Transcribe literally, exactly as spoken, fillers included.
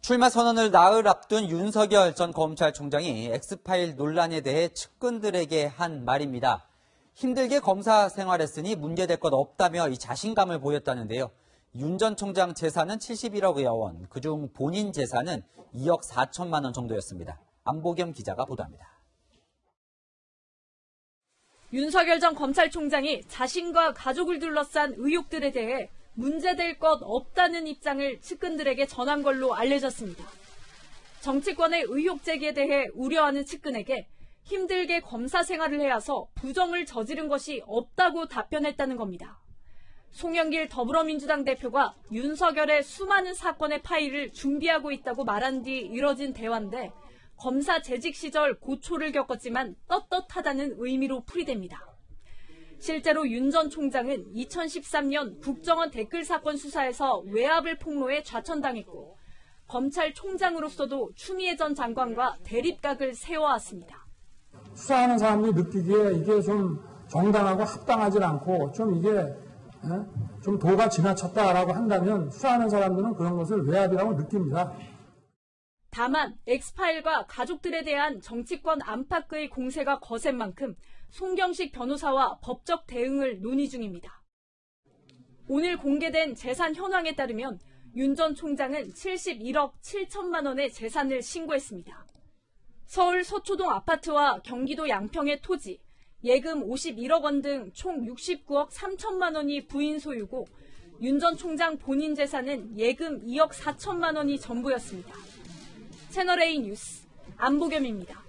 출마 선언을 나흘 앞둔 윤석열 전 검찰총장이 엑스파일 논란에 대해 측근들에게 한 말입니다. 힘들게 검사 생활했으니 문제될 것 없다며 이 자신감을 보였다는데요. 윤 전 총장 재산은 칠십일억여 원, 그중 본인 재산은 이억 사천만 원 정도였습니다. 안보겸 기자가 보도합니다. 윤석열 전 검찰총장이 자신과 가족을 둘러싼 의혹들에 대해 문제될 것 없다는 입장을 측근들에게 전한 걸로 알려졌습니다. 정치권의 의혹 제기에 대해 우려하는 측근에게 힘들게 검사 생활을 해와서 부정을 저지른 것이 없다고 답변했다는 겁니다. 송영길 더불어민주당 대표가 윤석열의 수많은 사건의 파일을 준비하고 있다고 말한 뒤 이뤄진 대화인데 검사 재직 시절 고초를 겪었지만 떳떳하다는 의미로 풀이됩니다. 실제로 윤 전 총장은 이천십삼 년 국정원 댓글 사건 수사에서 외압을 폭로해 좌천당했고 검찰총장으로서도 추미애 전 장관과 대립각을 세워왔습니다. 수사하는 사람들이 느끼기에 이게 좀 정당하고 합당하지 않고 좀 이게 좀 도가 지나쳤다라고 한다면 수사하는 사람들은 그런 것을 외압이라고 느낍니다. 다만 엑스파일과 가족들에 대한 정치권 안팎의 공세가 거센 만큼 송경식 변호사와 법적 대응을 논의 중입니다. 오늘 공개된 재산 현황에 따르면 윤 전 총장은 칠십일억 칠천만 원의 재산을 신고했습니다. 서울 서초동 아파트와 경기도 양평의 토지, 예금 오십일억 원 등 총 육십구억 삼천만 원이 부인 소유고 윤 전 총장 본인 재산은 예금 이억 사천만 원이 전부였습니다. 채널A 뉴스 안보겸입니다.